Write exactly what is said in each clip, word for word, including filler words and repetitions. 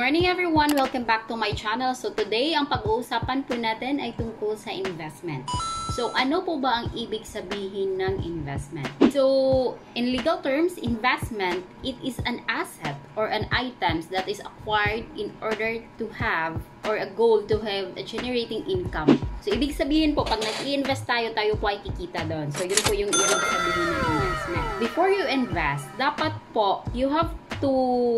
morning everyone! Welcome back to my channel. So today, ang pag-uusapan po natin ay tungkol sa investment. So ano po ba ang ibig sabihin ng investment? So in legal terms, investment, it is an asset or an items that is acquired in order to have or a goal to have a generating income. So ibig sabihin po, pag nag-i-invest tayo, tayo po ay kikita doon. So yun po yung ibig sabihin ng investment. Before you invest, dapat po, you have to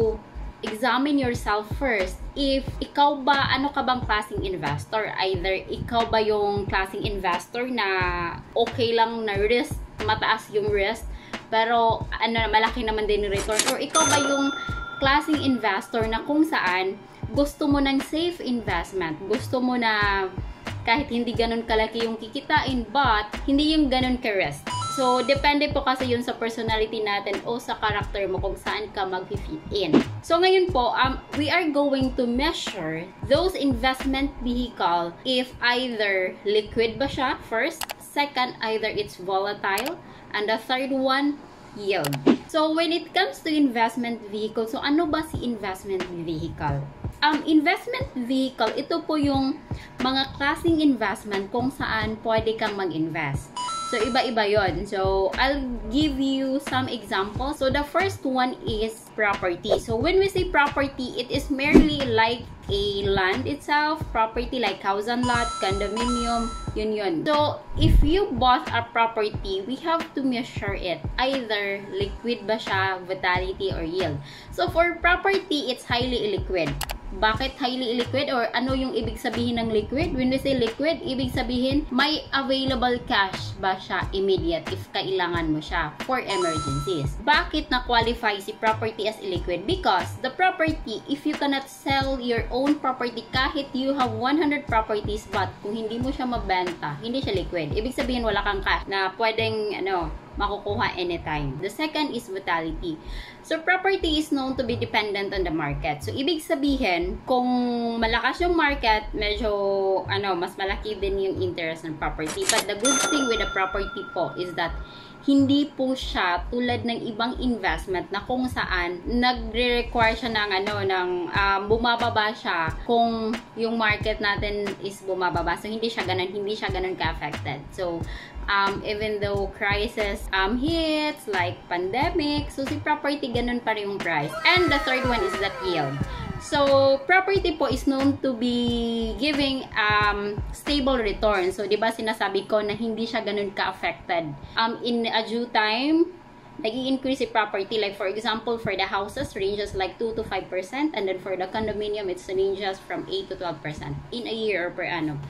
examine yourself first if ikaw ba, ano ka bang klaseng investor? Either ikaw ba yung klaseng investor na okay lang na risk, mataas yung risk, pero ano, malaki naman din yung return, or ikaw ba yung klaseng investor na kung saan gusto mo ng safe investment, gusto mo na kahit hindi ganun kalaki yung kikitain, but hindi yung ganun ka-risk. So, depende po kasi yun sa personality natin o sa character mo kung saan ka mag-fit in. So, ngayon po, um, we are going to measure those investment vehicle if either liquid ba siya, first. Second, either it's volatile. And the third one, yield. So, when it comes to investment vehicle, so ano ba si investment vehicle? Um, investment vehicle, ito po yung mga klaseng investment kung saan pwede kang mag-invest. So, iba-iba yon. So, I'll give you some examples. So, the first one is property. So, when we say property, it is merely like a land itself, property like house and lot, condominium, yun yun. So, if you bought a property, we have to measure it. Either liquid ba siya, vitality, or yield. So, for property, it's highly illiquid. Bakit highly illiquid, or ano yung ibig sabihin ng liquid? When we say liquid, ibig sabihin may available cash ba siya immediate if kailangan mo siya for emergencies. Bakit na-qualify si property as illiquid? Because the property, if you cannot sell your own property, kahit you have one hundred properties, but kung hindi mo siya mabenta, hindi siya liquid. Ibig sabihin wala kang cash na pwedeng ano, makukuha anytime. The second is vitality. So, property is known to be dependent on the market. So, ibig sabihin, kung malakas yung market, medyo, ano, mas malaki din yung interest ng property. But the good thing with the property po is that hindi po siya tulad ng ibang investment na kung saan nagre-require siya ng ano, ng um, bumababa siya kung yung market natin is bumababa. So, hindi siya ganun, hindi siya ganun ka-affected. So, um, even though crisis um, hits, like pandemic, so si property ganun pa rin yung price. And the third one is that yield. So, property po is known to be giving um, stable return. So, di ba sinasabi ko na hindi siya ganun ka-affected. Um, in a due time, nag-i-increase si property. Like, for example, for the houses, ranges like two to five percent. And then for the condominium, it's ranges from eight to twelve percent in a year or per annum.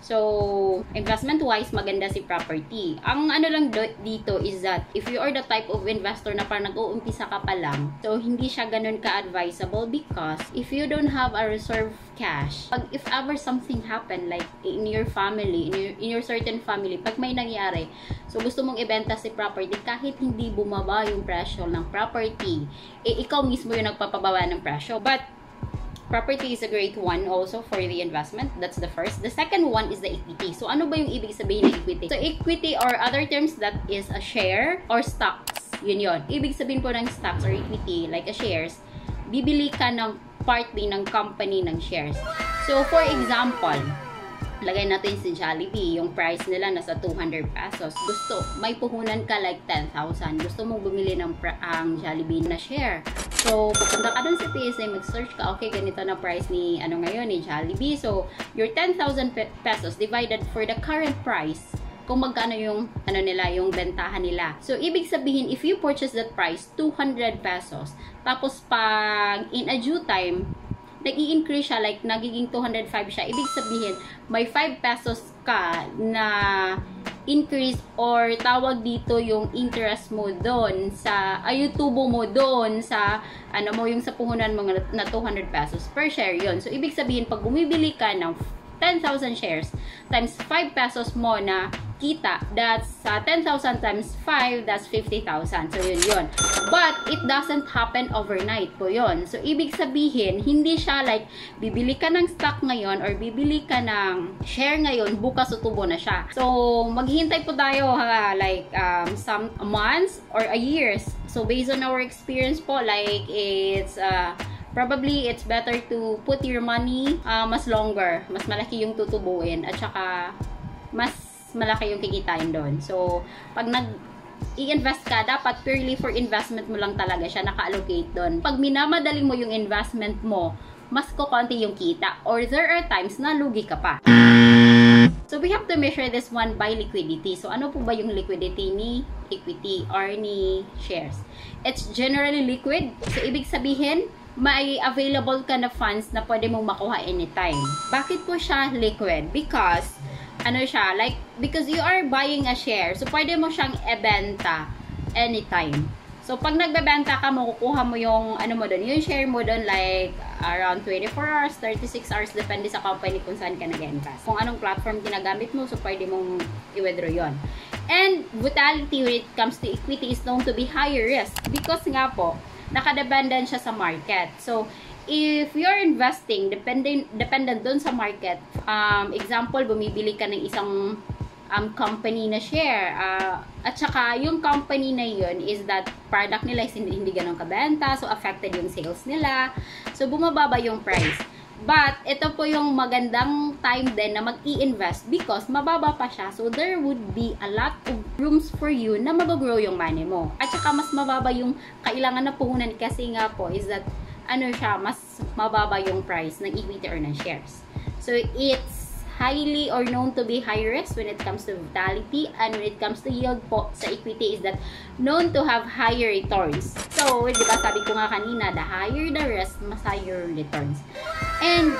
So, investment-wise, maganda si property. Ang ano lang dito is that if you are the type of investor na parang nag-uumpisa ka pa lang, so hindi siya ganun ka-advisable because if you don't have a reserve cash, pag if ever something happen like in your family, in your, in your certain family, pag may nangyari, so gusto mong ibenta si property kahit hindi bumaba yung presyo ng property, eh ikaw mismo yung nagpapababa ng presyo. But property is a great one also for the investment. That's the first. The second one is the equity. So, ano ba yung ibig sabihin ng equity? So, equity or other terms, that is a share or stocks. Yun yun. Ibig sabihin po ng stocks or equity, like a shares, bibili ka ng part din ng company ng shares. So, for example, lagay natin si Jollibee, yung price nila nasa two hundred pesos. Gusto, may puhunan ka like ten thousand. Gusto mong bumili ng ang Jollibee na share. So, pupunta ka dun sa P S A, mag-search ka, okay, ganito na price ni, ano ngayon, ni Jollibee. So, your ten thousand pesos divided for the current price, kung magkano yung, ano nila, yung bentahan nila. So, ibig sabihin, if you purchase that price, two hundred pesos, tapos pag in a due time, nag-i-increase siya, like, nagiging two hundred five siya. Ibig sabihin, may five pesos ka na increase or tawag dito yung interest mo doon sa, ay, yung tubo mo doon sa, ano mo, yung sa puhunan mo na two hundred pesos per share yon. So, ibig sabihin, pag bumibili ka ng ten thousand shares times five pesos mo na kita, that's uh, ten thousand times five, that's fifty thousand. So, yun yun. But, it doesn't happen overnight po yun. So, ibig sabihin, hindi siya like, bibili ka ng stock ngayon or bibili ka ng share ngayon, bukas tutubo na siya. So, maghihintay po tayo ha, like um, some months or a years. So, based on our experience po, like, it's uh, probably it's better to put your money uh, mas longer, mas malaki yung tutubuin, at saka mas malaki yung kikitain doon. So, pag nag i-invest ka, dapat purely for investment mo lang talaga siya naka-allocate doon. Pag minamadali mo yung investment mo, mas kukonti yung kita, or there are times na lugi ka pa. So, we have to measure this one by liquidity. So, ano po ba yung liquidity ni equity or ni shares? It's generally liquid. So, ibig sabihin, may available ka na funds na pwede mong makuha anytime. Bakit po siya liquid? Because, ano siya, like, because you are buying a share, so pwede mo siyang ibenta anytime. So, pag nagbebenta ka, makukuha mo yung, ano mo doon, yung share mo doon, like, around twenty-four hours, thirty-six hours, depende sa company kung saan ka nag-invest. Kung anong platform ginagamit mo, so pwede mong i-withdraw yon. And, volatility when it comes to equity is known to be higher risk, because nga po, nakadependent siya sa market. So, if you're investing, dependent, dependent doon sa market, um, example, bumibili ka ng isang um, company na share, uh, at saka yung company na yun is that product nila is hindi, hindi ganun kabenta, so affected yung sales nila, so bumababa yung price. But, ito po yung magandang time din na mag-i-invest because mababa pa siya. So, there would be a lot of rooms for you na mag-grow yung money mo. At saka, mas mababa yung kailangan na puhunan kasi nga po is that, ano siya, mas mababa yung price ng equity or ng shares. So, it's highly or known to be high risk when it comes to volatility, and when it comes to yield po sa equity is that known to have higher returns. So, di ba sabi ko nga kanina, the higher the risk, mas higher returns. And,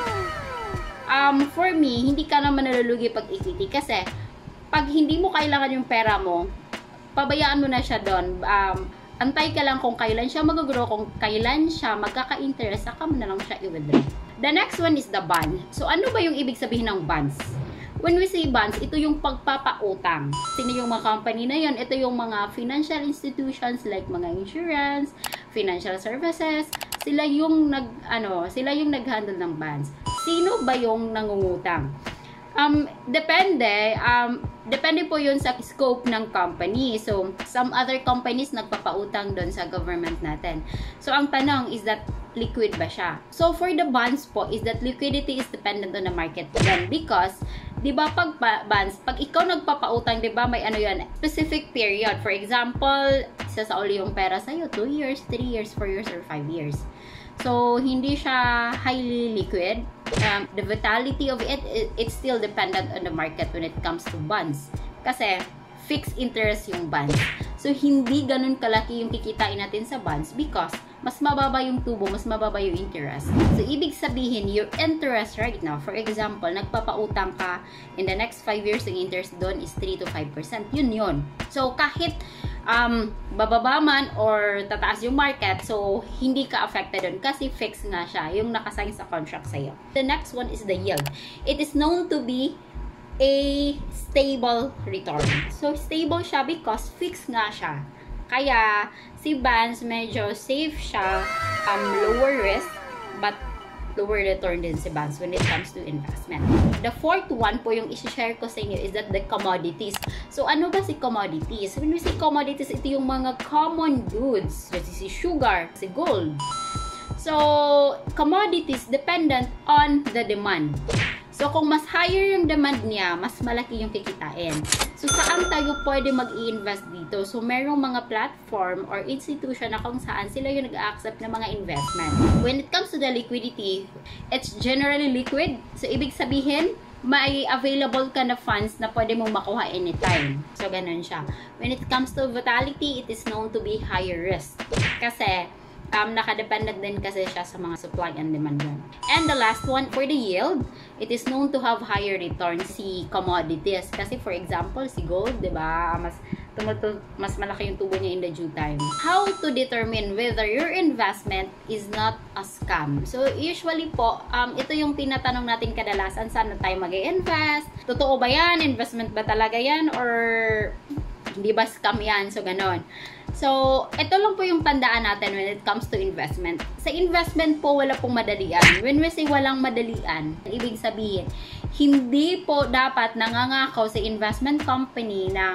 um, for me, hindi ka naman nalulugi pag equity kasi pag hindi mo kailangan yung pera mo, pabayaan mo na siya doon. Um, antay ka lang kung kailan siya mag-grow, kung kailan siya magkaka-interest, saka mo na lang siya i-withdraw. The next one is the bond. So, ano ba yung ibig sabihin ng bonds? When we say bonds, ito yung pagpapautang. Sino yung mga company na yun? Ito yung mga financial institutions like mga insurance, financial services. Sila yung nag ano, sila yung nag-handle ng bonds. Sino ba yung nangungutang? Um, depende, um, depende po yun sa scope ng company. So, some other companies nagpapautang doon sa government natin. So, ang tanong is that liquid ba siya? So, for the bonds po, is that liquidity is dependent on the market then because, di ba pag bonds, pag ikaw nagpapautang, di ba may ano yan, specific period. For example, isa sa uli yung pera sa'yo, two years, three years, four years, or five years. So, hindi siya highly liquid. Um, the volatility of it, it, it's still dependent on the market when it comes to bonds. Kasi, fixed interest yung bonds. So, hindi ganun kalaki yung kikitain natin sa bonds because mas mababa yung tubo, mas mababa yung interest. So, ibig sabihin, your interest right now, for example, nagpapautang ka, in the next five years, yung interest doon is three to five percent. Yun yun. So, kahit um, bababa man or tataas yung market, so, hindi ka affected doon kasi fixed nga siya, yung nakasign sa contract sa'yo. The next one is the yield. It is known to be a stable return. So, stable siya because fixed nga siya. Kaya, si bonds, medyo safe siya, um, lower risk, but lower return din si bonds when it comes to investment. The fourth one po yung isi-share ko sa inyo is that the commodities. So, ano ba si commodities? When we say commodities, ito yung mga common goods. Kasi si sugar, si gold. So, commodities dependent on the demand. So, kung mas higher yung demand niya, mas malaki yung kikitain. So, saan tayo pwede mag-i-invest dito? So, merong mga platform or institution na kung saan sila yung nag-accept ng mga investment. When it comes to the liquidity, it's generally liquid. So, ibig sabihin, may available ka na funds na pwede mong makuha anytime. So, ganun siya. When it comes to volatility, it is known to be higher risk. Kasi, Um, nakadependent din kasi siya sa mga supply and demand yun. And the last one, for the yield, it is known to have higher returns si commodities. Kasi for example, si gold, di ba, mas, tumutu mas malaki yung tubo niya in the due time. How to determine whether your investment is not a scam? So, usually po, um, ito yung tinatanong natin kadalasan, saan na tayo mag-i-invest? Totoo ba yan? Investment ba talaga yan? Or hindi ba scam yan? So, ganon. So, ito lang po yung tandaan natin when it comes to investment. Sa investment po, wala pong madalian. When we say walang madalian, ibig sabihin, hindi po dapat nangangakaw sa investment company ng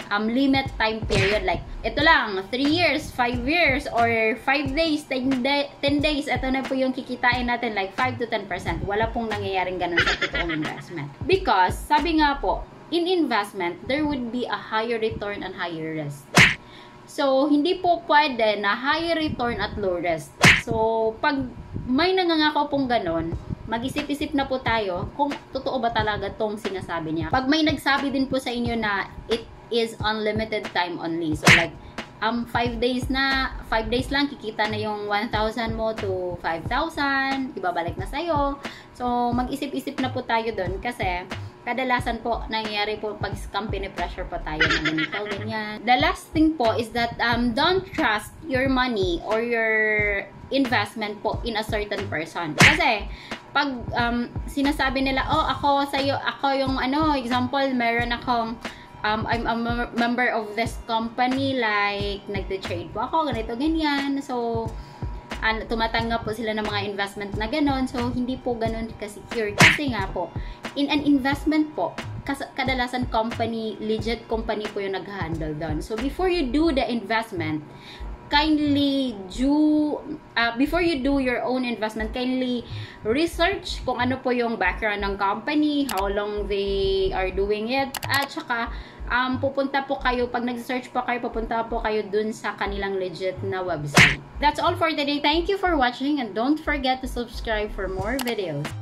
um, limit time period. Like, ito lang, three years, five years, or five days, ten, day, ten days, ito na po yung kikitain natin, like five to ten percent. Wala pong nangyayaring ganun sa totoong investment. Because, sabi nga po, in investment, there would be a higher return and higher risk. So, hindi po pwede na higher return at low risk. So, pag may nangangako pong ganon, mag-isip-isip na po tayo kung totoo ba talaga tong sinasabi niya. Pag may nagsabi din po sa inyo na it is unlimited time only. So, like, um, five days na, five days lang, kikita na yung one thousand mo to five thousand, ibabalik na sa'yo. So, mag-isip-isip na po tayo dun kasi kadalasan po, nangyayari po pag scam, pinipressure po tayo na ganito, ganyan. The last thing po is that um, don't trust your money or your investment po in a certain person. Kasi, pag um, sinasabi nila, oh, ako sa'yo, ako yung, ano, example, meron akong, um, I'm a member of this company, like, nagde-trade po ako, ganito, ganyan. So, An, tumatanggap po sila ng mga investment na ganon. So, hindi po ganon ka-secure. Kasi nga po, in an investment po, kas kadalasan company, legit company po yung nag-handle doon. So, before you do the investment, kindly do, uh, before you do your own investment, kindly research kung ano po yung background ng company, how long they are doing it, at saka, Um, pupunta po kayo, pag nag-search po kayo, pupunta po kayo dun sa kanilang legit na website. That's all for today. Thank you for watching and don't forget to subscribe for more videos.